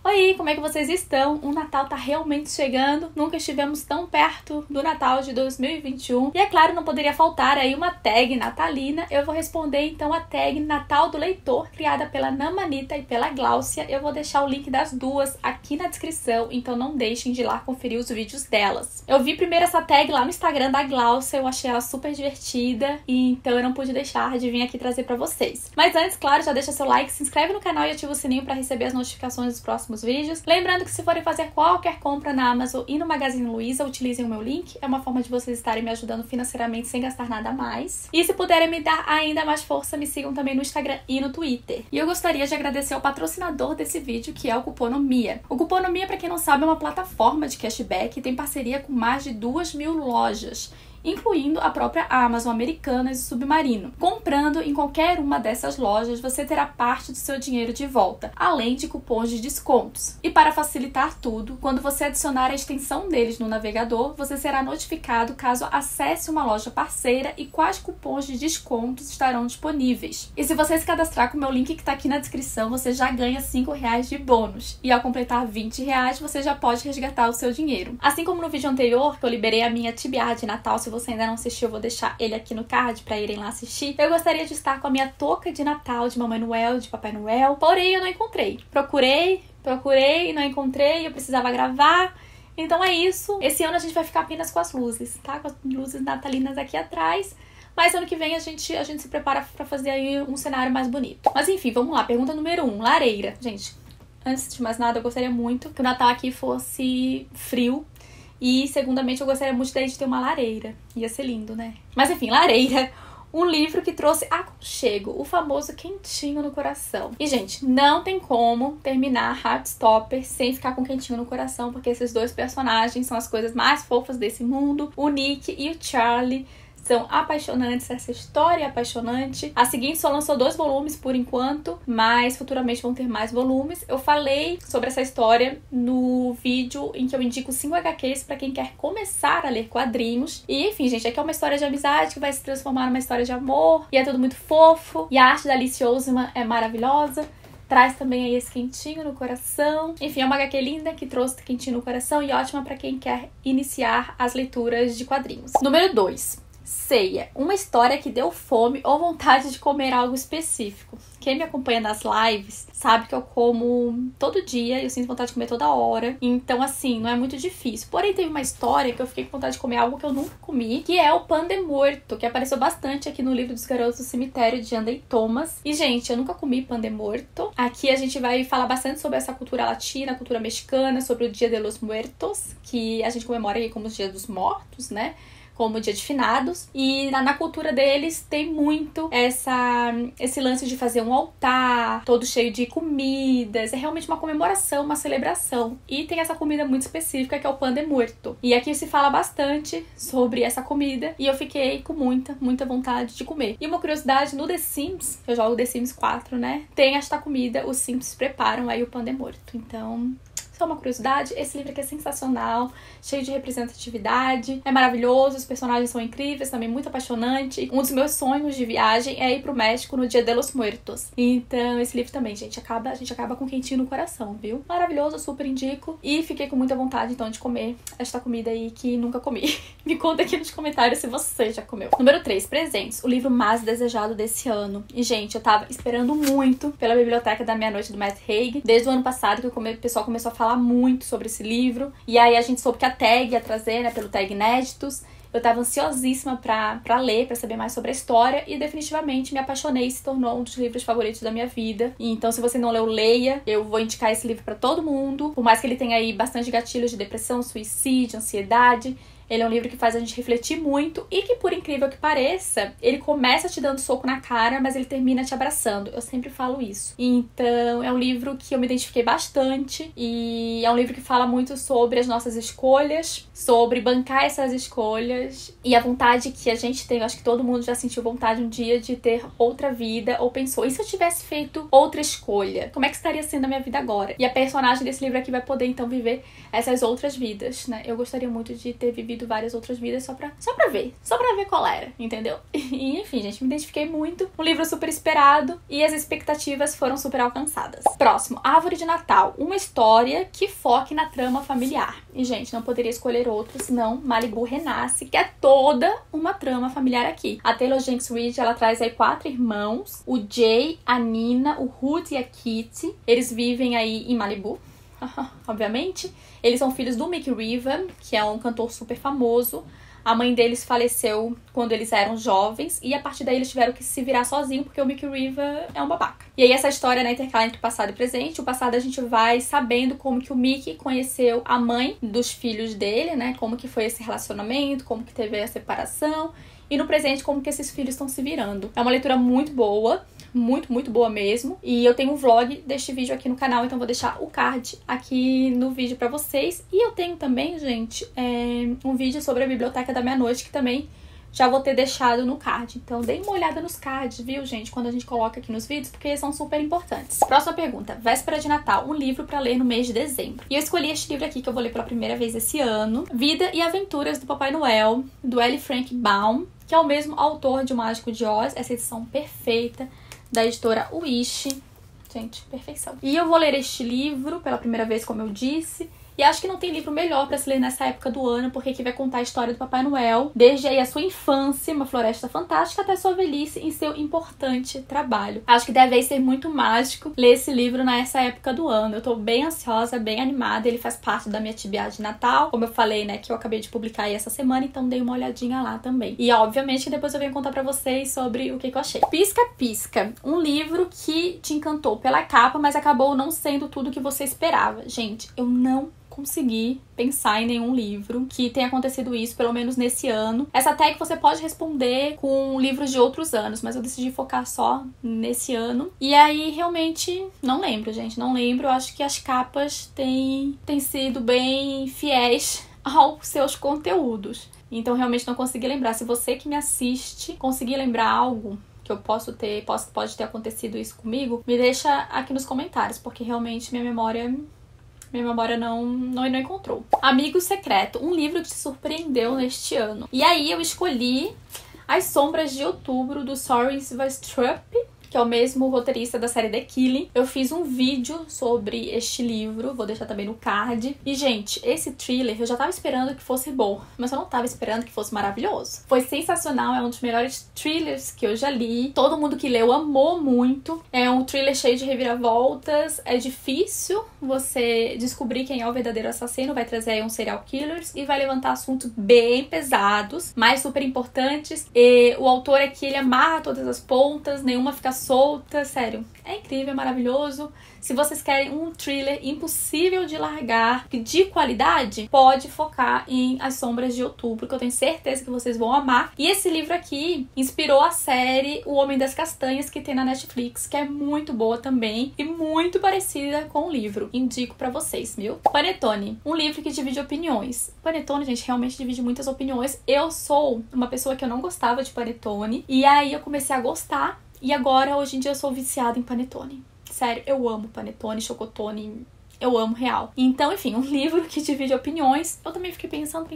Oi, como é que vocês estão? O Natal tá realmente chegando, nunca estivemos tão perto do Natal de 2021. E é claro, não poderia faltar aí uma tag natalina. Eu vou responder então a tag Natal do Leitor, criada pela Namanita e pela Gláucia. Eu vou deixar o link das duas aqui na descrição, então não deixem de ir lá conferir os vídeos delas. Eu vi primeiro essa tag lá no Instagram da Gláucia, eu achei ela super divertida, e então eu não pude deixar de vir aqui trazer pra vocês. Mas antes, claro, já deixa seu like, se inscreve no canal e ativa o sininho pra receber as notificações dos próximos vídeos. Lembrando que se forem fazer qualquer compra na Amazon e no Magazine Luiza, utilizem o meu link. É uma forma de vocês estarem me ajudando financeiramente sem gastar nada a mais. E se puderem me dar ainda mais força, me sigam também no Instagram e no Twitter. E eu gostaria de agradecer ao patrocinador desse vídeo, que é o Cuponomia. O Cuponomia, pra quem não sabe, é uma plataforma de cashback e tem parceria com mais de 2.000 lojas, incluindo a própria Amazon, Americanas e Submarino. Comprando em qualquer uma dessas lojas, você terá parte do seu dinheiro de volta, além de cupons de descontos. E para facilitar tudo, quando você adicionar a extensão deles no navegador, você será notificado caso acesse uma loja parceira e quais cupons de descontos estarão disponíveis. E se você se cadastrar com o meu link que está aqui na descrição, você já ganha R$5 de bônus. E ao completar R$20, você já pode resgatar o seu dinheiro. Assim como no vídeo anterior, que eu liberei a minha TBA de Natal, se você ainda não assistiu, eu vou deixar ele aqui no card pra irem lá assistir. Eu gostaria de estar com a minha touca de Natal de Mamãe Noel, de Papai Noel, porém eu não encontrei. Procurei e não encontrei, eu precisava gravar. Então é isso. Esse ano a gente vai ficar apenas com as luzes, tá? Com as luzes natalinas aqui atrás. Mas ano que vem a gente se prepara pra fazer aí um cenário mais bonito. Mas enfim, vamos lá. Pergunta número 1, lareira. Gente, antes de mais nada, eu gostaria muito que o Natal aqui fosse frio. E, segundamente, eu gostaria muito de ter uma lareira. Ia ser lindo, né? Mas, enfim, lareira. Um livro que trouxe aconchego, o famoso quentinho no coração. E, gente, não tem como terminar Heartstopper sem ficar com quentinho no coração, porque esses dois personagens são as coisas mais fofas desse mundo. O Nick e o Charlie são apaixonantes, essa história é apaixonante. A seguinte só lançou 2 volumes por enquanto, mas futuramente vão ter mais volumes. Eu falei sobre essa história no vídeo em que eu indico 5 HQs para quem quer começar a ler quadrinhos. E enfim, gente, aqui é uma história de amizade que vai se transformar numa história de amor, e é tudo muito fofo, e a arte da Alice Oseman é maravilhosa. Traz também aí esse quentinho no coração. Enfim, é uma HQ linda que trouxe quentinho no coração e ótima para quem quer iniciar as leituras de quadrinhos. Número 2. Ceia, uma história que deu fome ou vontade de comer algo específico. Quem me acompanha nas lives sabe que eu como todo dia e eu sinto vontade de comer toda hora. Então, assim, não é muito difícil. Porém, teve uma história que eu fiquei com vontade de comer algo que eu nunca comi, que é o Pan de Muerto, que apareceu bastante aqui no livro dos Garotos do Cemitério, de Andy Thomas. E, gente, eu nunca comi Pan de Muerto. Aqui a gente vai falar bastante sobre essa cultura latina, cultura mexicana, sobre o Dia de los Muertos, que a gente comemora aqui como o Dia dos Mortos, né? Como Dia de Finados, e na cultura deles tem muito esse lance de fazer um altar todo cheio de comidas, é realmente uma comemoração, uma celebração, e tem essa comida muito específica que é o Pan de Muerto, e aqui se fala bastante sobre essa comida, e eu fiquei com muita vontade de comer. E uma curiosidade, no The Sims, eu jogo The Sims 4, né, tem esta comida, os Sims preparam aí o Pan de Muerto, então... Só uma curiosidade, esse livro aqui é sensacional, cheio de representatividade, é maravilhoso, os personagens são incríveis, também muito apaixonante. Um dos meus sonhos de viagem é ir pro México no Dia de los Muertos. Então, esse livro também, gente, a gente acaba com quentinho no coração, viu? Maravilhoso, super indico. E fiquei com muita vontade, então, de comer esta comida aí que nunca comi. Me conta aqui nos comentários se você já comeu. Número 3, presentes. O livro mais desejado desse ano. E, gente, eu tava esperando muito pela Biblioteca da Meia-Noite do Matt Haig. Desde o ano passado que o pessoal começou a falar muito sobre esse livro, e aí a gente soube que a tag ia trazer, né, pelo tag Inéditos. Eu tava ansiosíssima pra ler, pra saber mais sobre a história, e definitivamente me apaixonei e se tornou um dos livros favoritos da minha vida. E então, se você não leu, leia. Eu vou indicar esse livro pra todo mundo, por mais que ele tenha aí bastante gatilhos de depressão, suicídio, ansiedade. Ele é um livro que faz a gente refletir muito e que, por incrível que pareça, ele começa te dando soco na cara, mas ele termina te abraçando. Eu sempre falo isso. Então, é um livro que eu me identifiquei bastante e é um livro que fala muito sobre as nossas escolhas, sobre bancar essas escolhas e a vontade que a gente tem. Eu acho que todo mundo já sentiu vontade um dia de ter outra vida ou pensou, e se eu tivesse feito outra escolha? Como é que estaria sendo a minha vida agora? E a personagem desse livro aqui vai poder, então, viver essas outras vidas, né? Eu gostaria muito de ter vivido vivido várias outras vidas só pra ver qual era, entendeu? E enfim, gente, me identifiquei muito. Um livro super esperado e as expectativas foram super alcançadas. Próximo, Árvore de Natal, uma história que foque na trama familiar. E, gente, não poderia escolher outro senão Malibu Renasce, que é toda uma trama familiar aqui. A Taylor Jenkins Reid, ela traz aí 4 irmãos, o Jay, a Nina, o Hood e a Kitty. Eles vivem aí em Malibu, obviamente. Eles são filhos do Mick Riva, que é um cantor super famoso. A mãe deles faleceu quando eles eram jovens e a partir daí eles tiveram que se virar sozinhos porque o Mick Riva é um babaca. E aí essa história, né, intercala entre passado e presente. O passado a gente vai sabendo como que o Mick conheceu a mãe dos filhos dele, né, como que foi esse relacionamento, como que teve a separação. E no presente, como que esses filhos estão se virando. É uma leitura muito boa, muito boa mesmo. E eu tenho um vlog deste vídeo aqui no canal, então vou deixar o card aqui no vídeo pra vocês. E eu tenho também, gente, um vídeo sobre a Biblioteca da Meia-Noite, que também já vou ter deixado no card. Então deem uma olhada nos cards, viu, gente, quando a gente coloca aqui nos vídeos, porque eles são super importantes. Próxima pergunta. Véspera de Natal, um livro pra ler no mês de dezembro. E eu escolhi este livro aqui, que eu vou ler pela primeira vez esse ano. Vida e Aventuras do Papai Noel, do L. Frank Baum, que é o mesmo autor de O Mágico de Oz, essa edição perfeita da editora Wish. Gente, perfeição. E eu vou ler este livro pela primeira vez, como eu disse. E acho que não tem livro melhor pra se ler nessa época do ano, porque aqui vai contar a história do Papai Noel, desde aí a sua infância, uma floresta fantástica, até sua velhice em seu importante trabalho. Acho que deve ser muito mágico ler esse livro nessa época do ano. Eu tô bem ansiosa, bem animada, ele faz parte da minha TBR de Natal, como eu falei, né, que eu acabei de publicar aí essa semana, então dei uma olhadinha lá também. E obviamente que depois eu venho contar pra vocês sobre o que eu achei. Pisca Pisca, um livro que te encantou pela capa, mas acabou não sendo tudo que você esperava. Gente, eu não consegui pensar em nenhum livro que tenha acontecido isso, pelo menos nesse ano. Essa tag você pode responder com livros de outros anos, mas eu decidi focar só nesse ano. E aí, realmente, não lembro, gente, não lembro. Eu acho que as capas têm sido bem fiéis aos seus conteúdos. Então, realmente não consegui lembrar. Se você que me assiste conseguir lembrar algo que eu pode ter acontecido isso comigo, me deixa aqui nos comentários, porque realmente minha memória não encontrou. Amigo Secreto, um livro que te surpreendeu neste ano. E aí eu escolhi As Sombras de Outubro, do Soren Sveistrup, que é o mesmo roteirista da série The Killing. Eu fiz um vídeo sobre este livro, vou deixar também no card. E, gente, esse thriller eu já tava esperando que fosse bom, mas eu não tava esperando que fosse maravilhoso. Foi sensacional, é um dos melhores thrillers que eu já li. Todo mundo que leu amou muito. É um thriller cheio de reviravoltas. É difícil você descobrir quem é o verdadeiro assassino, vai trazer aí uns serial killers e vai levantar assuntos bem pesados, mas super importantes. E o autor aqui, ele amarra todas as pontas, nenhuma fica solta, sério, é incrível, é maravilhoso. Se vocês querem um thriller impossível de largar, de qualidade, pode focar em As Sombras de Outubro, que eu tenho certeza que vocês vão amar. E esse livro aqui inspirou a série O Homem das Castanhas, que tem na Netflix, que é muito boa também e muito parecida com o livro. Indico pra vocês, viu? Panetone, um livro que divide opiniões. Panetone, gente, realmente divide muitas opiniões. Eu sou uma pessoa que eu não gostava de panetone, e aí eu comecei a gostar. E agora, hoje em dia, eu sou viciada em panetone. Sério, eu amo panetone, chocotone, eu amo real. Então, enfim, um livro que divide opiniões. Eu também fiquei pensando.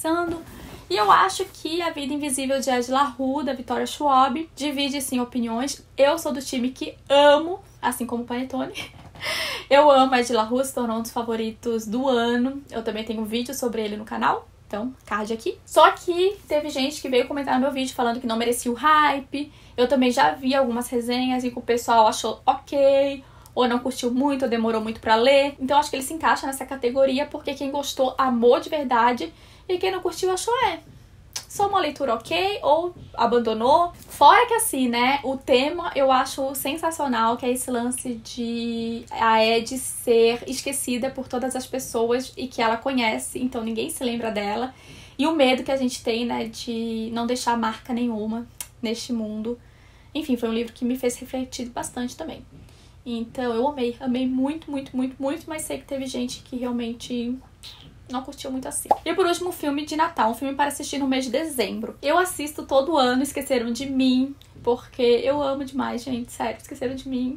E eu acho que A Vida Invisível de Ed La Rue, da Victoria Schwab, divide, sim, opiniões. Eu sou do time que amo, assim como o panetone. Eu amo Ed La Rue, se tornou um dos favoritos do ano. Eu também tenho um vídeo sobre ele no canal. Então, card aqui. Só que teve gente que veio comentar no meu vídeo falando que não merecia o hype. Eu também já vi algumas resenhas e que o pessoal achou ok, ou não curtiu muito, ou demorou muito pra ler. Então, acho que ele se encaixa nessa categoria, porque quem gostou amou de verdade e quem não curtiu achou só uma leitura ok, ou abandonou. Fora que assim, né, o tema eu acho sensacional, que é esse lance de a Ed ser esquecida por todas as pessoas e que ela conhece, então ninguém se lembra dela. E o medo que a gente tem, né, de não deixar marca nenhuma neste mundo. Enfim, foi um livro que me fez refletir bastante também. Então eu amei muito, mas sei que teve gente que realmente não curtiu muito assim. E por último, filme de Natal, um filme para assistir no mês de dezembro. Eu assisto todo ano Esqueceram de Mim, porque eu amo demais, gente, sério, Esqueceram de Mim.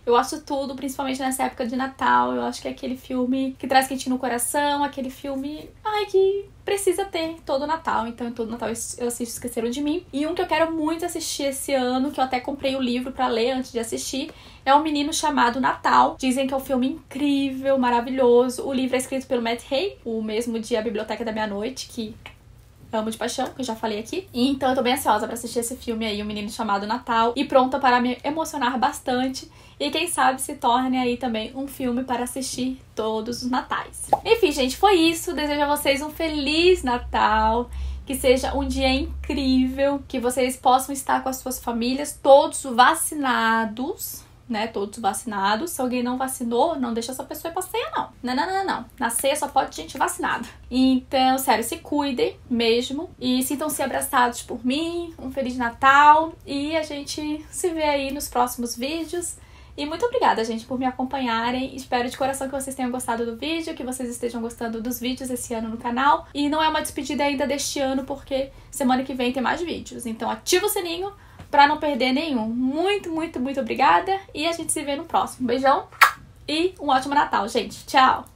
Eu gosto tudo, principalmente nessa época de Natal. Eu acho que é aquele filme que traz quentinho no coração, aquele filme, que precisa ter todo Natal. Então, todo Natal eu assisto Esqueceram de Mim. E um que eu quero muito assistir esse ano, que eu até comprei o livro pra ler antes de assistir, é Um Menino Chamado Natal. Dizem que é um filme incrível, maravilhoso. O livro é escrito pelo Matt Haig, o mesmo de A Biblioteca da Meia-Noite, que amo de paixão, que eu já falei aqui. E então eu tô bem ansiosa pra assistir esse filme aí, Um Menino Chamado Natal, e pronta para me emocionar bastante. E quem sabe se torne aí também um filme para assistir todos os natais. Enfim, gente, foi isso. Desejo a vocês um Feliz Natal. Que seja um dia incrível. Que vocês possam estar com as suas famílias, todos vacinados, né? Todos vacinados. Se alguém não vacinou, não deixa essa pessoa ir pra ceia, não. Não. Na ceia só pode gente vacinada. Então, sério, se cuidem mesmo. E sintam-se abraçados por mim. Um Feliz Natal. E a gente se vê aí nos próximos vídeos. E muito obrigada, gente, por me acompanharem. Espero de coração que vocês tenham gostado do vídeo, que vocês estejam gostando dos vídeos esse ano no canal. E não é uma despedida ainda deste ano, porque semana que vem tem mais vídeos. Então ativa o sininho pra não perder nenhum. Muito obrigada. E a gente se vê no próximo. Beijão e um ótimo Natal, gente. Tchau!